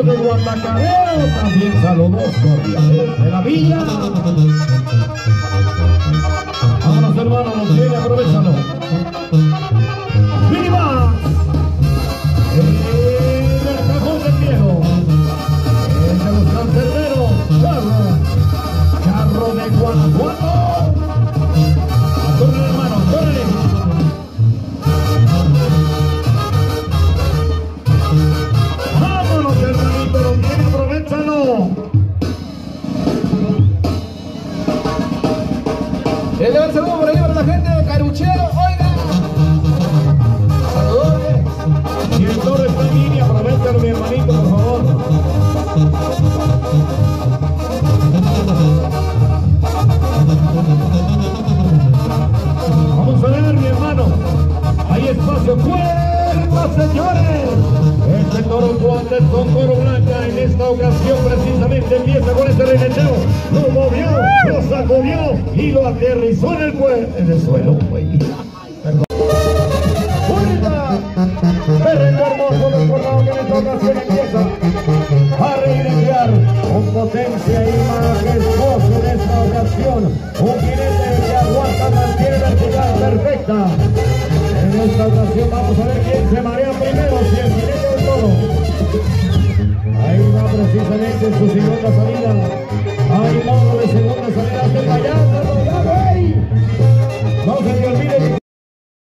de Guatacareo, también saludos cordiales de la villa. Vámonos, hermano, los tiene, aprovechalo. ¡Viva! El cajón del viejo. El de los cancerberos, Charro de Guanajuato. Corre, hermano, corre. Vámonos, hermanito, lo tiene, aprovechalo. Le doy un saludo por ahí para la gente de Caruchero, oiga. Saludos. Si el toro está en línea, aprovechalo, mi hermanito, por favor. Vamos a ver, mi hermano. Hay espacio. ¡Cuerda, señores! Este toro Wanderson Toro Blanca en esta ocasión precisamente empieza con este regueteo. Lo movió, lo sacudió y lo aterrizó en el suelo, güey. Perrito hermoso desbordado que en esta ocasión empieza a reiniciar con potencia y majestuoso en esta ocasión. Un jinete que aguanta, mantiene vertical perfecta. En esta ocasión vamos a ver quién se marea primero, si el jinete o el toro. Ahí va precisamente en su segunda salida.